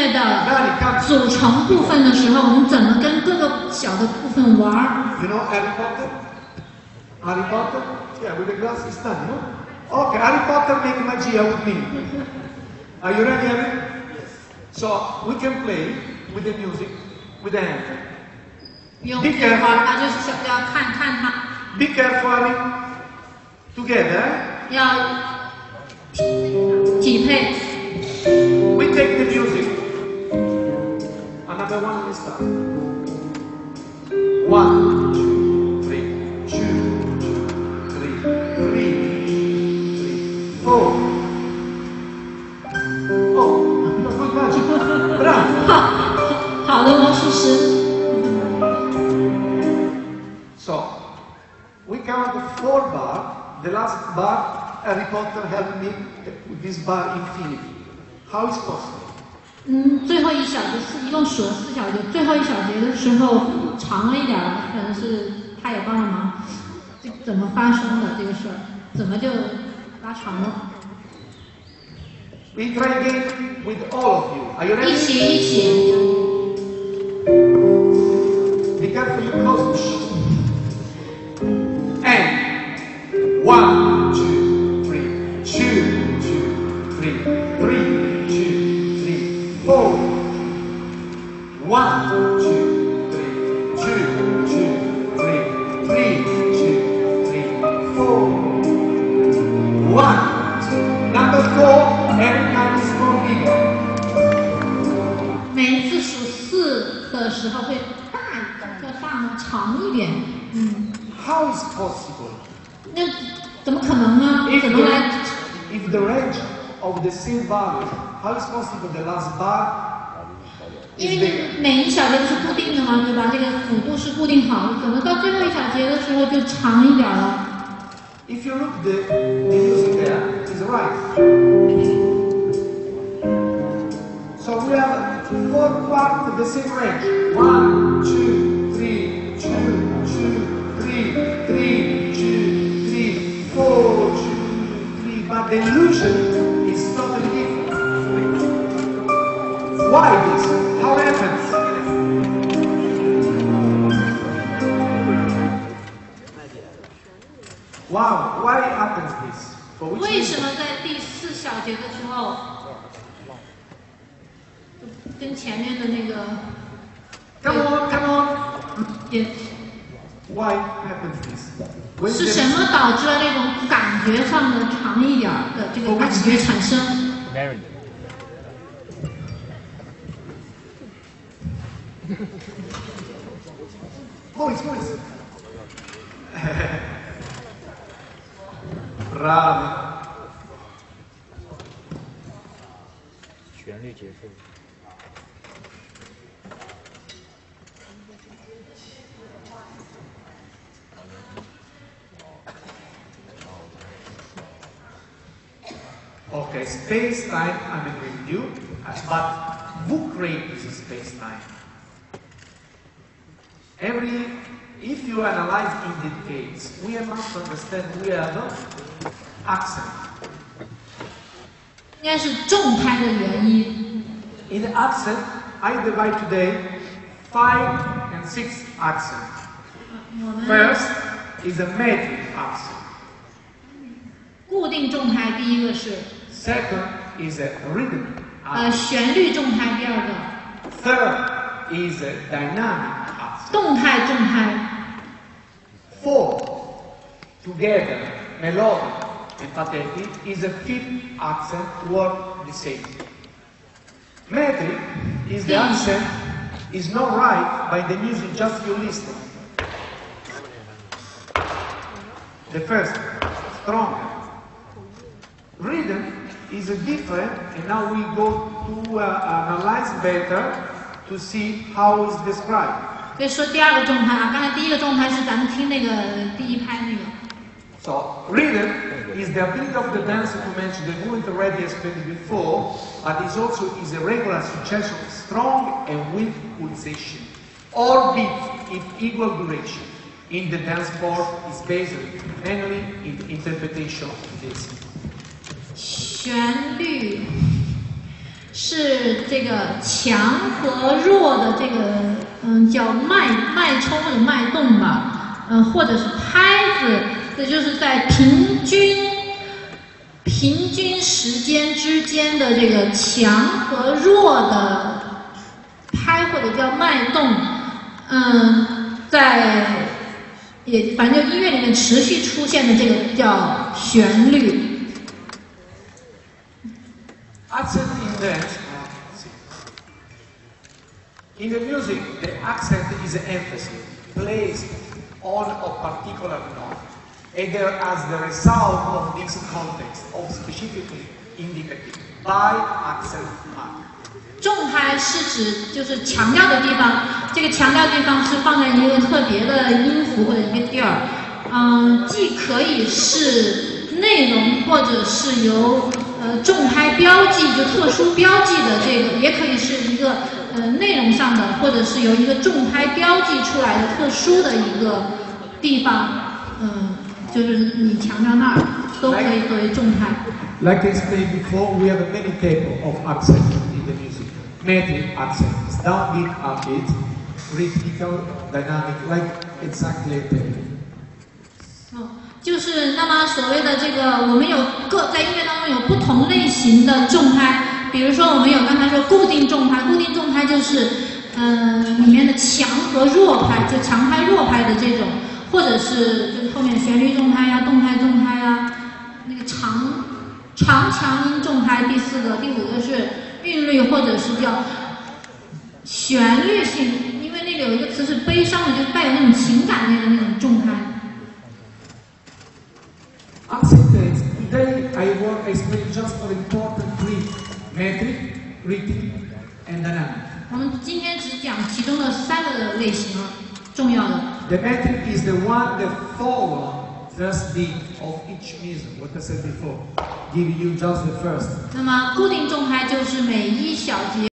乐的组成部分的时候，我们怎么跟各个小的部分玩 You know Harry Potter? Harry Potter? Yeah, with the glasses done, no? Okay, Harry Potter make magia with me. Are you ready, Harry? So we can play with the music, with the hand. 用这个玩，就是要看它。 Be careful, Harry. Together. 要匹配。 We take the music. Another one we start. 1, 2, 3, 2, 3, 3, 4. Oh, good magic. Bravo. 好的魔术师。 So, we count 4 bar. The last bar, Harry Potter helped me with this bar infinity. How is possible? 最后一小节是一共数了4小节，最后一小节的时候长了一点了，可能是他也帮了忙。这怎么发生的这个事儿？怎么就拉长了？ We try again with all of you. Are you ready? 一起。 Be careful, you close. And 1, 2, 3, 2, 2, 3, 3, 2, 3, 4. 1, 2, 3, 2, 2, 3, 3, 2, 3, 4. 1, 2. Number 4, every time is more bigger. 每一次数4的时候会大一点，要大呢，长一点。 How is possible? 那怎么可能呢？怎么来？ If the range of the same value, how is possible the last bar 因 is 为 bigger? 每一小节都是固定的嘛，对吧？这个幅度是固定好的，怎么到最后一小节的时候就长一点了？ If you look the music there, is right. So we have 4 parts of the same range. 1, 2, 3, 2, 2, 3, 3, 2, 3, 4, 2, 3. But the illusion is totally different. Why this? How happens? Wow, why happens this? For which 为什 reason? 么在第4小节的时候，跟前面的那个 Come on, come on. 也 Why happens this? When 是 the- 什么导致了那种感觉上的长一点的这个感觉产生？ Voice. Bravo. 旋律结束。 Okay, space-time, I'm agree with you, but who created this space-time? If you analyze in details, we must understand we have accent. 应该是重拍的原因。 In the accent, I divide today 5 and 6 accents. 我们 First is a metric accent. 固定重拍第一个是 Second is a rhythm accent. 旋律重拍第二个， Third is a dynamic accent. 动态重拍。 Fourth, together, melodic and pathetic, is a fifth accent worth the same. Metric is the accent is not right by the music just you listen. The first, stronger. Rhythm is different, and now we go to analyze better to see how it's described. 所以说第二个重拍啊，刚才第一个重拍是咱们听那个第一拍那个。 So, rhythm is the ability of the dancer to match the movement already explained before, but it also is a regular succession of strong and weak pulsation, or beat in equal duration. In the dance form is based mainly in the interpretation of this. 旋律是这个强和弱的这个叫脉冲或者脉动吧，或者是拍子，这就是在平均时间之间的这个强和弱的拍或者叫脉动，反正就音乐里面持续出现的这个叫旋律。 Accent in dance. In the music, the accent is an emphasis placed on a particular note, and there as the result of this context of specifically indicated by accent mark. 重拍是指就是强调的地方，这个强调地方是放在一个特别的音符或者一个调儿，既可以是内容，或者是由重拍标记就特殊标记的这个，也可以是一个内容上的，或者是由一个重拍标记出来的特殊的一个地方，就是你强调那儿都可以作为重拍。 Like I explained before, we have many types of accent in the music. Metric accent, downbeat, upbeat, rhythmical, dynamic, like exactly a tempo. 就是那么所谓的这个，我们在音乐当中有不同类型的重拍，比如说我们有刚才说固定重拍，固定重拍就是里面的强和弱拍，就强拍弱拍的这种，或者是就是后面旋律重拍呀、动态重拍呀，那个长强音重拍，第四个，第五个是韵律或者是叫旋律性，因为那个有一个词是悲伤的，就带有那种情感类的那种重拍。 Accent dance. Today I explain just for important three: metric, rhythmic, and dynamic. 我们今天只讲其中的3个类型重要的。 The metric is the one that follows first beat of each music. What I said before, give you just the first. 那么固定重拍就是每一小节